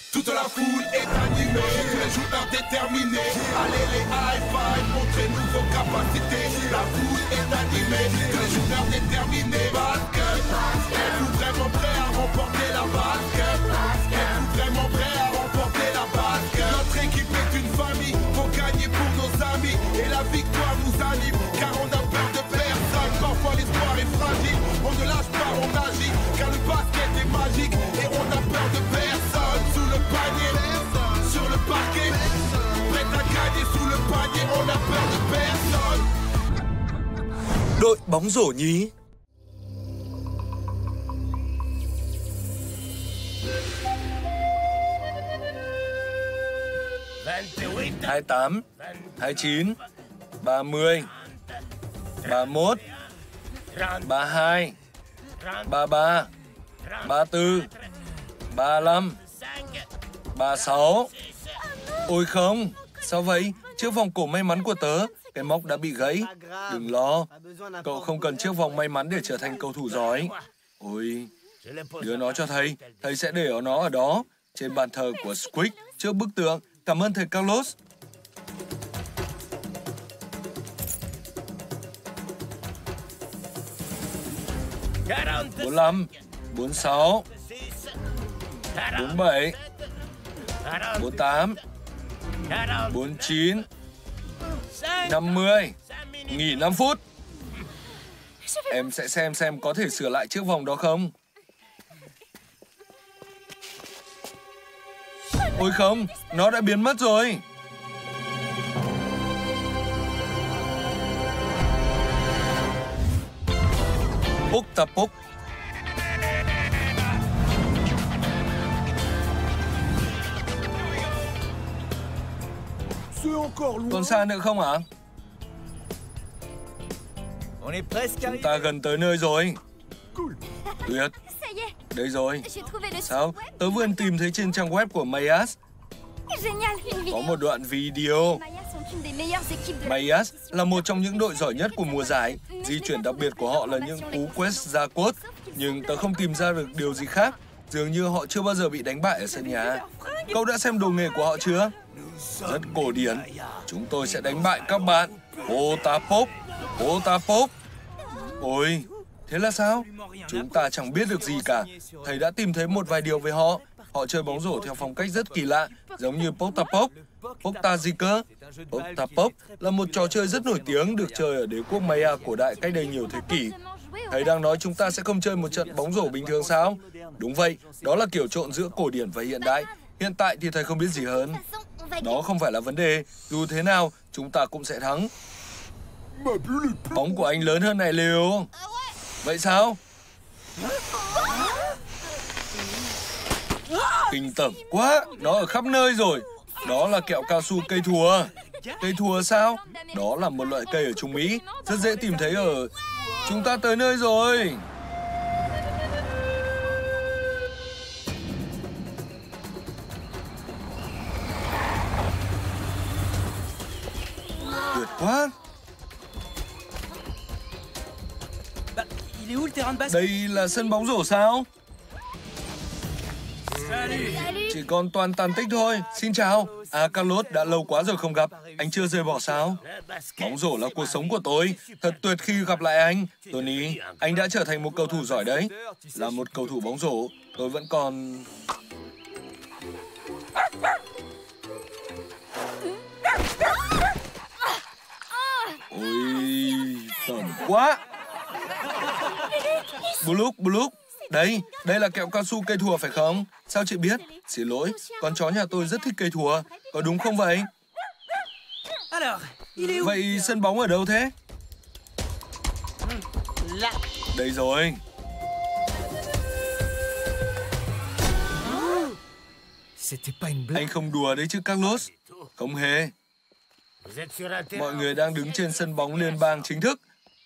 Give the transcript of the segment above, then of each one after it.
Toute la foule est animée, tous les joueurs déterminés. Allez les high five, montrez-nous vos capacités. La foule est animée, tous les joueurs déterminés. Basket, êtes-vous vraiment prêts à remporter la basket? Êtes-vous vraiment prêts à remporter la basket? Notre équipe est une famille, faut gagner pour nos amis. Et la victoire nous anime, car on a peur de personne. Parfois l'espoir est fragile, on ne lâche pas, on agit. Car le basket est magique, et on a peur de personne. Sous le panier, sur le parquet, prêt à gagner sous le panier, on a peur de personne. Đội bóng rổ nhí. Hai 28, 29, 30, 31, 32, 33, 34, 35, 36. Ôi không, sao vậy? Chiếc vòng cổ may mắn của tớ, cái móc đã bị gãy. Đừng lo, cậu không cần chiếc vòng may mắn để trở thành cầu thủ giỏi. Ôi, đưa nó cho thầy sẽ để nó ở đó, trên bàn thờ của Squeak, trước bức tượng. Cảm ơn thầy Carlos. Bốn 45, 46, 47, 48, 49, 50. Nghỉ 5 phút. Em sẽ xem có thể sửa lại chiếc vòng đó không. Ôi không, nó đã biến mất rồi. Púc ta púc. Còn xa nữa không ạ? Chúng ta gần tới nơi rồi. Tuyệt. Đây rồi. Sao? Tớ vừa tìm thấy trên trang web của Mayas. Có một đoạn video. Mayas là một trong những đội giỏi nhất của mùa giải. Di chuyển đặc biệt của họ là những cú quét ra cốt. Nhưng tớ không tìm ra được điều gì khác. Dường như họ chưa bao giờ bị đánh bại ở sân nhà. Cậu đã xem đồ nghề của họ chưa? Rất cổ điển. Chúng tôi sẽ đánh bại các bạn. Potapop. Potapop. Ôi, thế là sao? Chúng ta chẳng biết được gì cả. Thầy đã tìm thấy một vài điều về họ. Họ chơi bóng rổ theo phong cách rất kỳ lạ, giống như Potapop, Potaziker. Potapop là một trò chơi rất nổi tiếng được chơi ở đế quốc Maya cổ đại cách đây nhiều thế kỷ. Thầy đang nói chúng ta sẽ không chơi một trận bóng rổ bình thường sao? Đúng vậy, đó là kiểu trộn giữa cổ điển và hiện đại. Hiện tại thì thầy không biết gì hơn. Đó không phải là vấn đề. Dù thế nào, chúng ta cũng sẽ thắng. Bóng của anh lớn hơn này Leo. Vậy sao? Kinh tởm quá, nó ở khắp nơi rồi. Đó là kẹo cao su cây thùa. Cây thùa sao? Đó là một loại cây ở Trung Mỹ, rất dễ tìm thấy ở... Chúng ta tới nơi rồi. Tuyệt quá. Đây là sân bóng rổ sao? Chỉ còn toàn tàn tích thôi. Xin chào. Carlos, đã lâu quá rồi không gặp. Anh chưa rời bỏ sao? Bóng rổ là cuộc sống của tôi. Thật tuyệt khi gặp lại anh. Tony, anh đã trở thành một cầu thủ giỏi đấy. Là một cầu thủ bóng rổ, tôi vẫn còn... Ôi, tởm quá. Blue. Đây là kẹo cao su cây thùa phải không? Sao chị biết? Xin lỗi, con chó nhà tôi rất thích cây thùa. Có đúng không vậy? Vậy sân bóng ở đâu thế? Đây rồi. Anh không đùa đấy chứ Carlos. Không hề. Mọi người đang đứng trên sân bóng liên bang chính thức.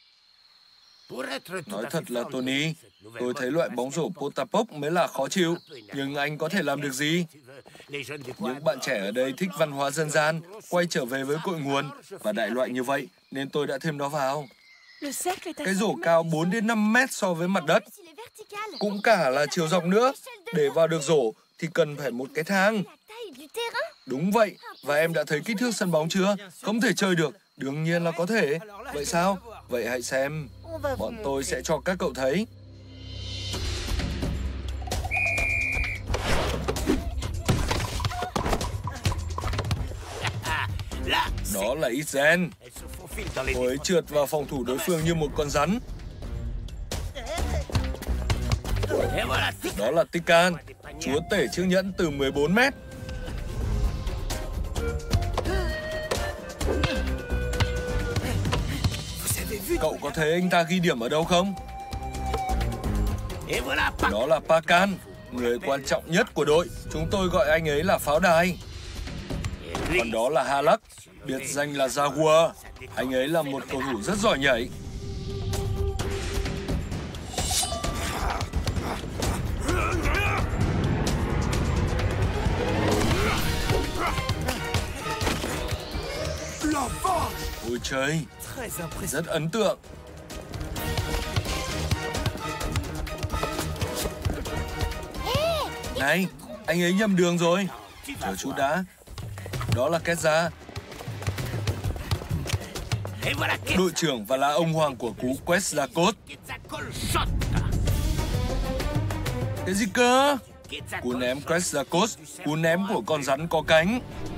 Nói thật là Tony, tôi thấy loại bóng rổ Potapop mới là khó chịu. Nhưng anh có thể làm được gì? Những bạn trẻ ở đây thích văn hóa dân gian, quay trở về với cội nguồn và đại loại như vậy, nên tôi đã thêm nó vào. Cái rổ cao 4 đến 5 mét so với mặt đất. Cũng cả là chiều dọc nữa. Để vào được rổ thì cần phải một cái thang. Đúng vậy, và em đã thấy kích thước sân bóng chưa? Không thể chơi được, đương nhiên là có thể. Vậy sao? Vậy hãy xem. Bọn tôi sẽ cho các cậu thấy. Đó là Izen. Cô ấy trượt vào phòng thủ đối phương như một con rắn. Đó là Tikan, chúa tể chiếc nhẫn từ 14 mét. Cậu có thấy anh ta ghi điểm ở đâu không? Đó là Pakan, người quan trọng nhất của đội. Chúng tôi gọi anh ấy là pháo đài. Còn đó là Halak, biệt danh là Jaguar. Anh ấy là một cầu thủ rất giỏi nhảy. Ôi trời, rất ấn tượng. Này, anh ấy nhầm đường rồi. Chờ chút đã. Đó là Ketza, đội trưởng và là ông hoàng của cú Quetzalcoatl. Cái gì cơ? Cú ném Quetzalcoatl, cú ném của con rắn có cánh.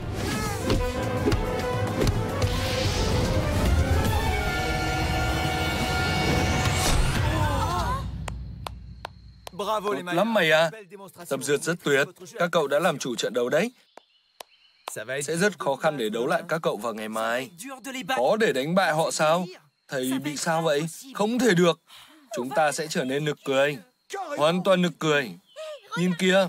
Tốt lắm mày à. Tập dượt rất tuyệt. Các cậu đã làm chủ trận đấu đấy. Sẽ rất khó khăn để đấu lại các cậu vào ngày mai. Khó để đánh bại họ sao? Thầy bị sao vậy? Không thể được. Chúng ta sẽ trở nên nực cười. Hoàn toàn nực cười. Nhìn kia.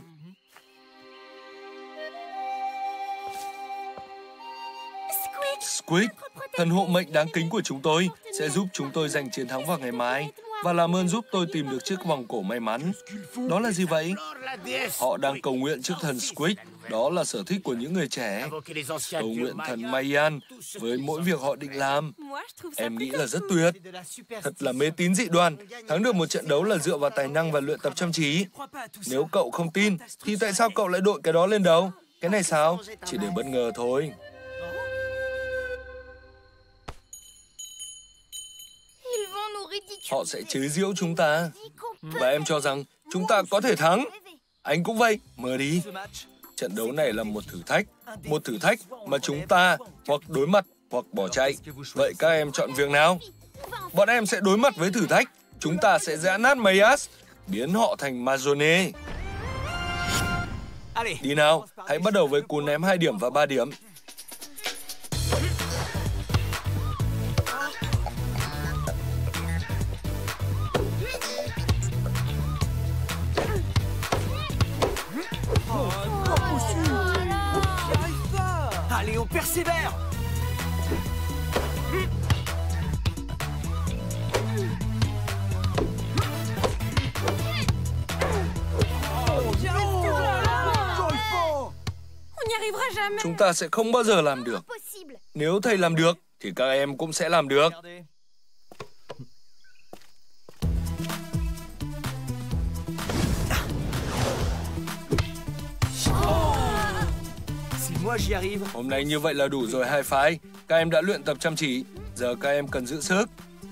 Squid, thần hộ mệnh đáng kính của chúng tôi, sẽ giúp chúng tôi giành chiến thắng vào ngày mai. Và làm ơn giúp tôi tìm được chiếc vòng cổ may mắn. Đó là gì vậy? Họ đang cầu nguyện trước thần Squid. Đó là sở thích của những người trẻ. Cầu nguyện thần Mayan với mỗi việc họ định làm. Em nghĩ là rất tuyệt. Thật là mê tín dị đoan. Thắng được một trận đấu là dựa vào tài năng và luyện tập chăm chỉ. Nếu cậu không tin, thì tại sao cậu lại đội cái đó lên đầu? Cái này sao? Chỉ để bất ngờ thôi. Họ sẽ chế giễu chúng ta. Và em cho rằng chúng ta có thể thắng. Anh cũng vậy, mơ đi. Trận đấu này là một thử thách. Một thử thách mà chúng ta hoặc đối mặt hoặc bỏ chạy. Vậy các em chọn việc nào? Bọn em sẽ đối mặt với thử thách. Chúng ta sẽ giã nát Mayas, biến họ thành Mazone. Đi nào, hãy bắt đầu với cú ném 2 điểm và 3 điểm. Allez, on persévère. Chúng ta sẽ không bao giờ làm được. Nếu thầy làm được, thì các em cũng sẽ làm được. Hôm nay như vậy là đủ rồi hai phái. Các em đã luyện tập chăm chỉ. Giờ các em cần giữ sức.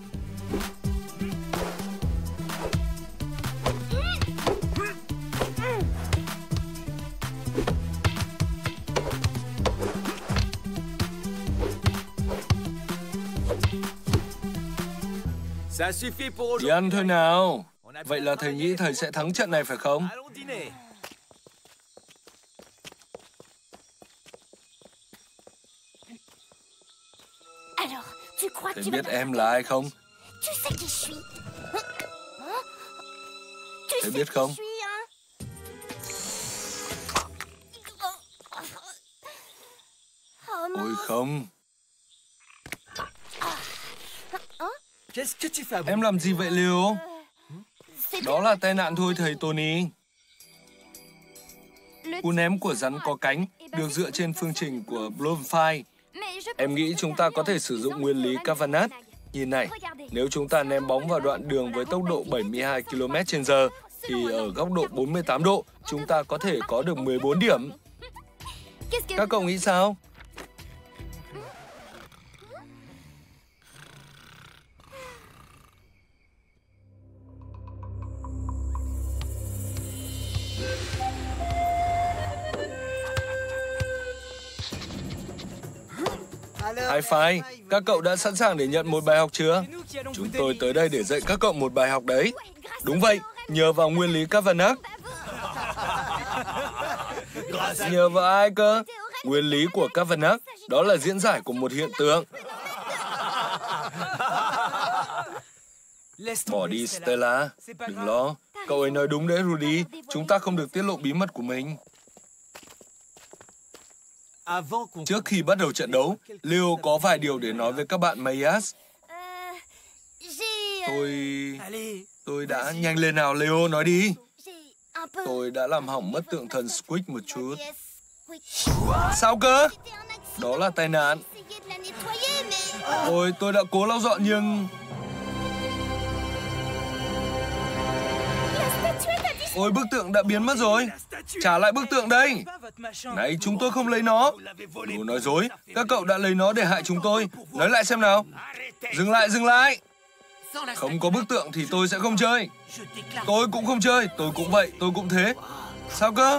Đi ăn thôi nào. Vậy là thầy nghĩ thầy sẽ thắng trận này phải không? Thầy biết em là ai không? Thầy biết không? Ôi không. Em làm gì vậy Leo? Đó là tai nạn thôi thầy Tony. Cú ném của rắn có cánh được dựa trên phương trình của Bloomfield. Em nghĩ chúng ta có thể sử dụng nguyên lý Cavanagh. Nhìn này, nếu chúng ta ném bóng vào đoạn đường với tốc độ 72 km/h, thì ở góc độ 48 độ, chúng ta có thể có được 14 điểm. Các cậu nghĩ sao? High five, các cậu đã sẵn sàng để nhận một bài học chưa? Chúng tôi tới đây để dạy các cậu một bài học đấy. Đúng vậy, nhờ vào nguyên lý Kavanagh. Nhờ vào ai cơ? Nguyên lý của Kavanagh, đó là diễn giải của một hiện tượng. Bỏ đi Stella, đừng lo. Cậu ấy nói đúng đấy Rudy, chúng ta không được tiết lộ bí mật của mình. Trước khi bắt đầu trận đấu, Leo có vài điều để nói với các bạn Mayas. Tôi đã... Nhanh lên nào Leo, nói đi. Tôi đã làm hỏng mất tượng thần Squeak một chút. Sao cơ? Đó là tai nạn. Tôi đã cố lau dọn nhưng... Ôi, bức tượng đã biến mất rồi. Trả lại bức tượng đây. Này, chúng tôi không lấy nó. Đồ nói dối. Các cậu đã lấy nó để hại chúng tôi. Nói lại xem nào. Dừng lại, dừng lại. Không có bức tượng thì tôi sẽ không chơi. Tôi cũng không chơi. Tôi cũng vậy, tôi cũng thế. Sao cơ?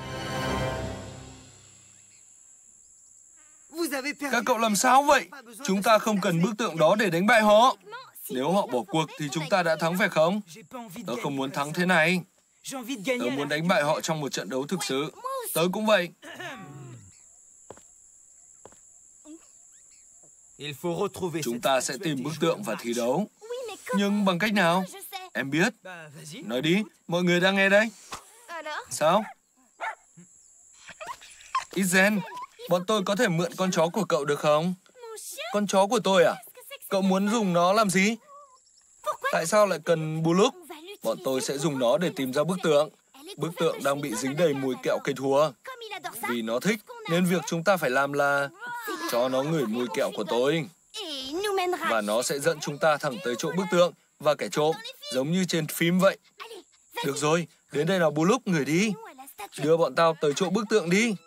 Các cậu làm sao vậy? Chúng ta không cần bức tượng đó để đánh bại họ. Nếu họ bỏ cuộc thì chúng ta đã thắng phải không? Tớ không muốn thắng thế này. Tớ muốn đánh bại họ trong một trận đấu thực sự. Tớ cũng vậy. Chúng ta sẽ tìm bức tượng và thi đấu. Nhưng bằng cách nào? Em biết. Nói đi, mọi người đang nghe đây. Sao? Izen, bọn tôi có thể mượn con chó của cậu được không? Con chó của tôi à? Cậu muốn dùng nó làm gì? Tại sao lại cần Bullock? Bọn tôi sẽ dùng nó để tìm ra bức tượng. Bức tượng đang bị dính đầy mùi kẹo cây thua. Vì nó thích, nên việc chúng ta phải làm là cho nó ngửi mùi kẹo của tôi. Và nó sẽ dẫn chúng ta thẳng tới chỗ bức tượng và kẻ trộm, giống như trên phim vậy. Được rồi, đến đây nào Bullock, ngửi đi. Đưa bọn tao tới chỗ bức tượng đi.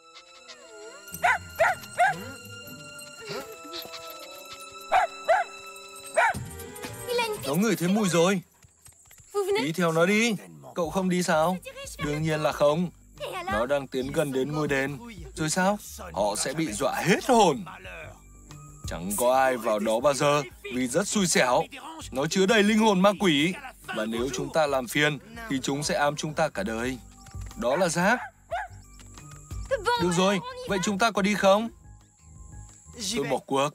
Nó ngửi thấy mùi rồi. Đi theo nó đi. Cậu không đi sao? Đương nhiên là không. Nó đang tiến gần đến ngôi đền. Rồi sao? Họ sẽ bị dọa hết hồn. Chẳng có ai vào đó bao giờ vì rất xui xẻo. Nó chứa đầy linh hồn ma quỷ. Và nếu chúng ta làm phiền thì chúng sẽ ám chúng ta cả đời. Đó là rác. Được rồi, vậy chúng ta có đi không? Tôi bỏ cuộc.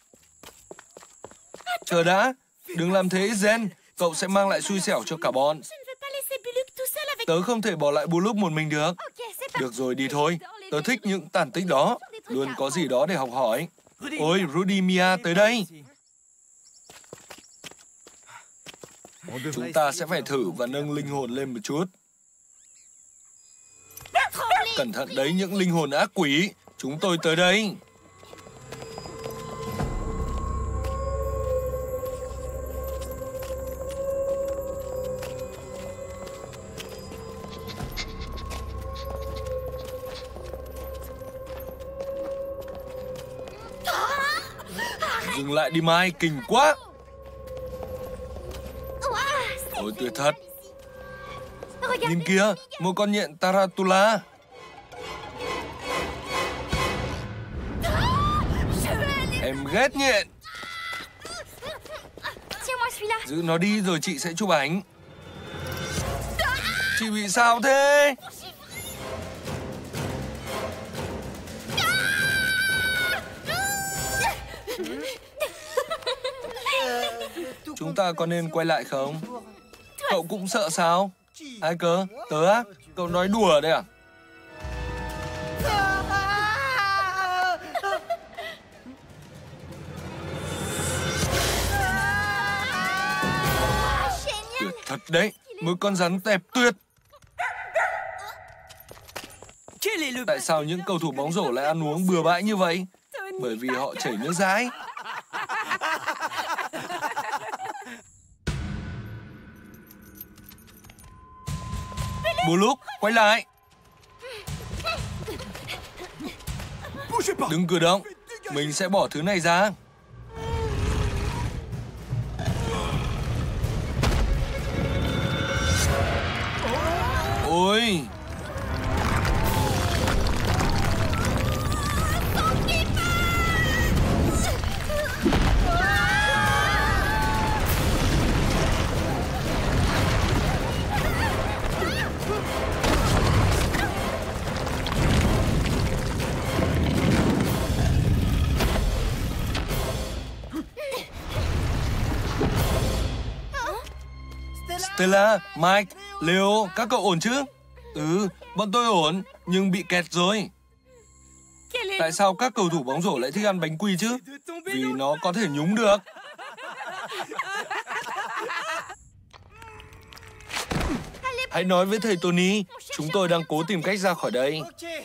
Chờ đã. Đừng làm thế, Zen. Cậu sẽ mang lại xui xẻo cho cả bọn. Tớ không thể bỏ lại Bullock một mình được. Được rồi, đi thôi. Tớ thích những tản tích đó. Luôn có gì đó để học hỏi. Ôi, Rudy, Mia, tới đây. Chúng ta sẽ phải thử và nâng linh hồn lên một chút. Cẩn thận đấy, những linh hồn ác quỷ. Chúng tôi tới đây. Dừng lại đi Mai, kinh quá. Ôi tuyệt thật. Nhìn kìa, một con nhện Tarantula. Em ghét nhện. Giữ nó đi rồi chị sẽ chụp ảnh. Chị bị sao thế? Chúng ta có nên quay lại không? Cậu cũng sợ sao? Ai cơ? Tớ á? Cậu nói đùa đấy à? Tuyệt thật đấy. Một con rắn đẹp tuyệt. Tại sao những cầu thủ bóng rổ lại ăn uống bừa bãi như vậy? Bởi vì họ chảy nước dãi. Blue, quay lại. Đừng cử động. Mình sẽ bỏ thứ này ra. Ôi. Stella, Mike, Leo, các cậu ổn chứ? Bọn tôi ổn, nhưng bị kẹt rồi. Tại sao các cầu thủ bóng rổ lại thích ăn bánh quy chứ? Vì nó có thể nhúng được. Hãy nói với thầy Tony, chúng tôi đang cố tìm cách ra khỏi đây.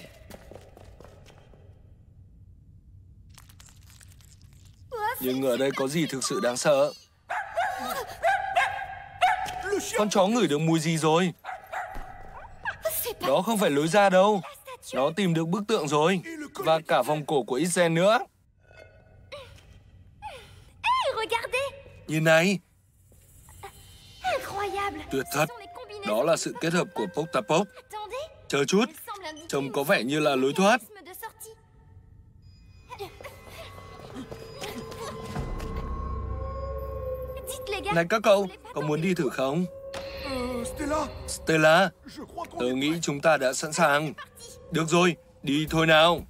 Nhưng ở đây có gì thực sự đáng sợ? Con chó ngửi được mùi gì rồi? Đó không phải lối ra đâu. Nó tìm được bức tượng rồi. Và cả vòng cổ của Isen nữa. Nhìn này. Tuyệt thật. Đó là sự kết hợp của Pok-ta-Pok. Chờ chút. Trông có vẻ như là lối thoát. Này các cậu, có muốn đi thử không? Stella, tớ nghĩ chúng ta đã sẵn sàng. Được rồi, đi thôi nào.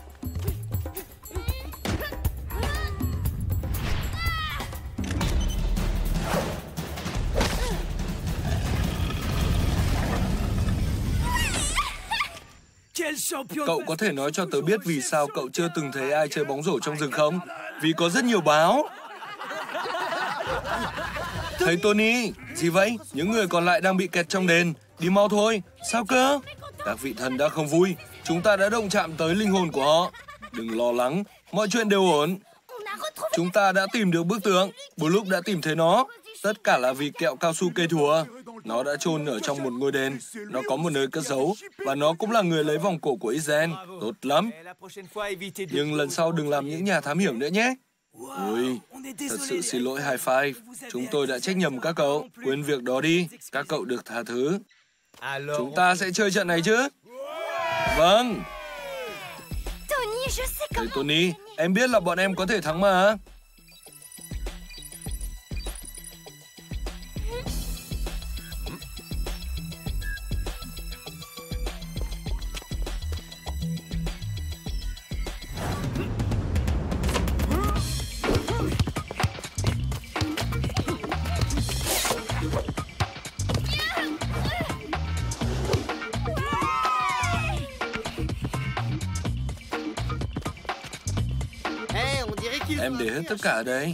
Cậu có thể nói cho tớ biết vì sao cậu chưa từng thấy ai chơi bóng rổ trong rừng không? Vì có rất nhiều báo. Thầy Tony, gì vậy? Những người còn lại đang bị kẹt trong đền. Đi mau thôi. Sao cơ? Các vị thần đã không vui. Chúng ta đã động chạm tới linh hồn của họ. Đừng lo lắng, mọi chuyện đều ổn. Chúng ta đã tìm được bức tượng. Blue đã tìm thấy nó. Tất cả là vì kẹo cao su cây thùa. Nó đã chôn ở trong một ngôi đền. Nó có một nơi cất giấu. Và nó cũng là người lấy vòng cổ của Isen. Tốt lắm. Nhưng lần sau đừng làm những nhà thám hiểm nữa nhé. Ôi, thật sự xin lỗi High Five. Chúng tôi đã trách nhầm các cậu. Quên việc đó đi. Các cậu được tha thứ. Chúng ta sẽ chơi trận này chứ? Vâng. Thầy Tony, em biết là bọn em có thể thắng mà. Em để hết tất cả ở đây.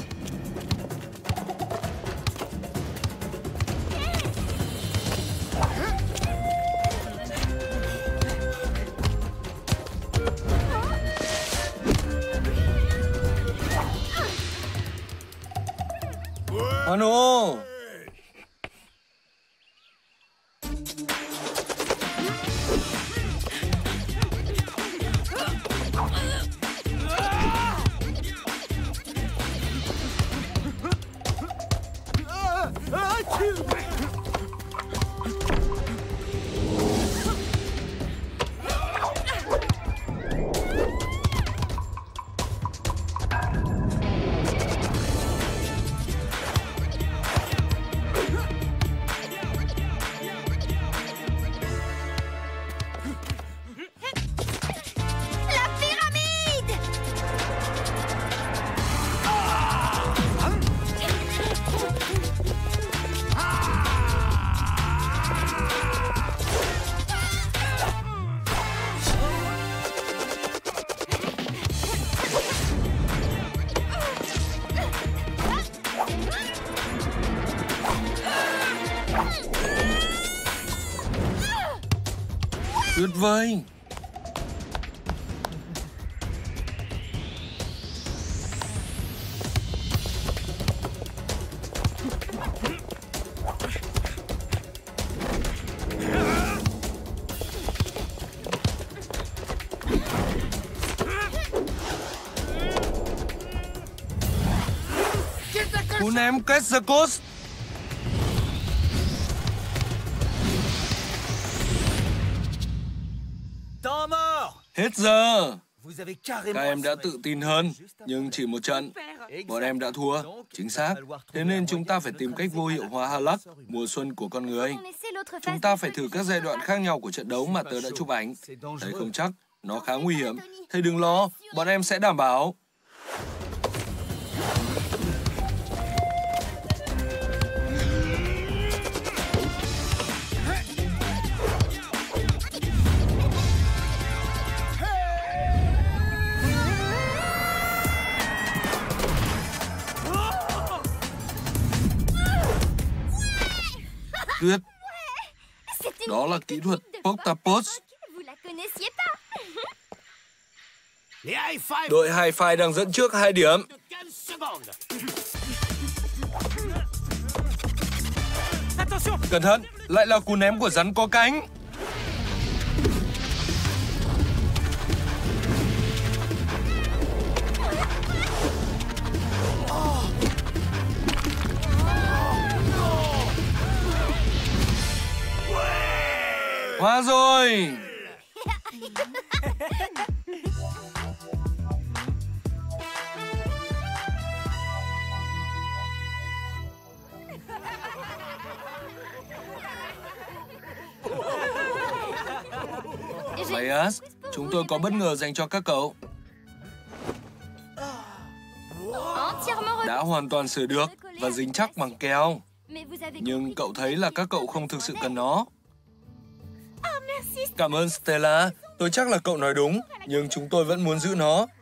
Manu! Tuyệt vời. Cú ném Quetzalcoatl. Hết giờ. Các em đã tự tin hơn, nhưng chỉ một trận, bọn em đã thua. Chính xác. Thế nên chúng ta phải tìm cách vô hiệu hóa Harlock, mùa xuân của con người. Chúng ta phải thử các giai đoạn khác nhau của trận đấu mà tớ đã chụp ảnh. Đấy không chắc, nó khá nguy hiểm. Thầy đừng lo, bọn em sẽ đảm bảo. Tuyết. Đó là kỹ thuật Potapos. Đội Hi-Fi đang dẫn trước 2 điểm. Cẩn thận, lại là cú ném của rắn có cánh. Hóa rồi. Mayas, chúng tôi có bất ngờ dành cho các cậu. Đã hoàn toàn sửa được và dính chắc bằng keo. Nhưng cậu thấy là các cậu không thực sự cần nó. Cảm ơn Stella, tôi chắc là cậu nói đúng, nhưng chúng tôi vẫn muốn giữ nó.